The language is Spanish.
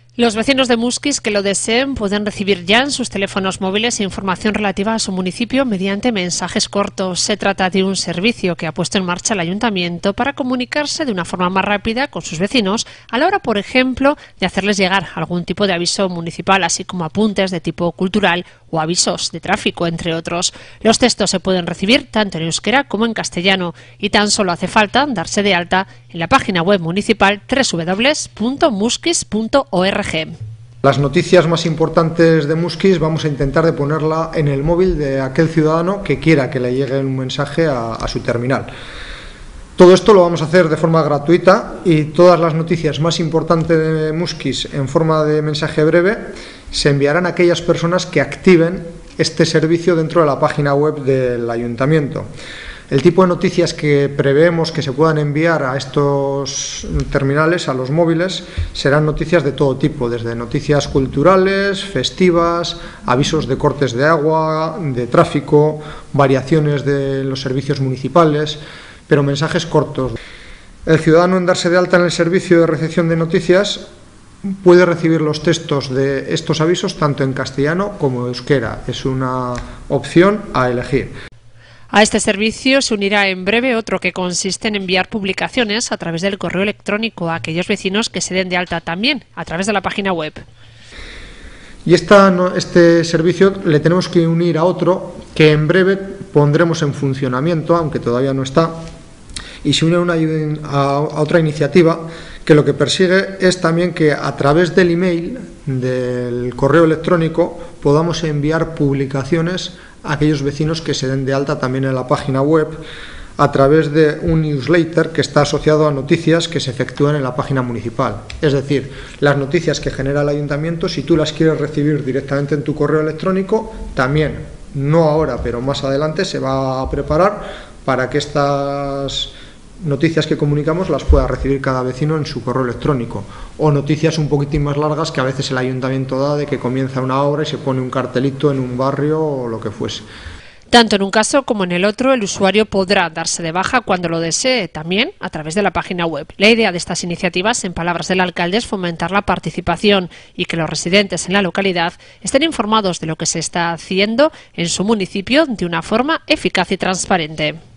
Los vecinos de Muskiz que lo deseen pueden recibir ya en sus teléfonos móviles información relativa a su municipio mediante mensajes cortos. Se trata de un servicio que ha puesto en marcha el Ayuntamiento para comunicarse de una forma más rápida con sus vecinos a la hora, por ejemplo, de hacerles llegar algún tipo de aviso municipal, así como apuntes de tipo cultural o avisos de tráfico, entre otros. Los textos se pueden recibir tanto en euskera como en castellano y tan solo hace falta darse de alta en la página web municipal www.muskiz.org. Las noticias más importantes de Muskiz vamos a intentar de ponerla en el móvil de aquel ciudadano que quiera que le llegue un mensaje a su terminal. Todo esto lo vamos a hacer de forma gratuita y todas las noticias más importantes de Muskiz en forma de mensaje breve se enviarán a aquellas personas que activen este servicio dentro de la página web del Ayuntamiento. El tipo de noticias que preveemos que se puedan enviar a estos terminales, a los móviles, serán noticias de todo tipo, desde noticias culturales, festivas, avisos de cortes de agua, de tráfico, variaciones de los servicios municipales, pero mensajes cortos. El ciudadano, en darse de alta en el servicio de recepción de noticias, puede recibir los textos de estos avisos tanto en castellano como en euskera. Es una opción a elegir. A este servicio se unirá en breve otro que consiste en enviar publicaciones a través del correo electrónico a aquellos vecinos que se den de alta también a través de la página web. Y este servicio le tenemos que unir a otro que en breve pondremos en funcionamiento, aunque todavía no está, y se une a otra iniciativa que lo que persigue es también que a través del email, del correo electrónico, podamos enviar publicaciones a aquellos vecinos que se den de alta también en la página web a través de un newsletter que está asociado a noticias que se efectúan en la página municipal. Es decir, las noticias que genera el Ayuntamiento, si tú las quieres recibir directamente en tu correo electrónico, también, no ahora, pero más adelante se va a preparar para que estas noticias que comunicamos las pueda recibir cada vecino en su correo electrónico, o noticias un poquitín más largas que a veces el Ayuntamiento da de que comienza una obra y se pone un cartelito en un barrio o lo que fuese. Tanto en un caso como en el otro, el usuario podrá darse de baja cuando lo desee, también a través de la página web. La idea de estas iniciativas, en palabras del alcalde, es fomentar la participación y que los residentes en la localidad estén informados de lo que se está haciendo en su municipio de una forma eficaz y transparente.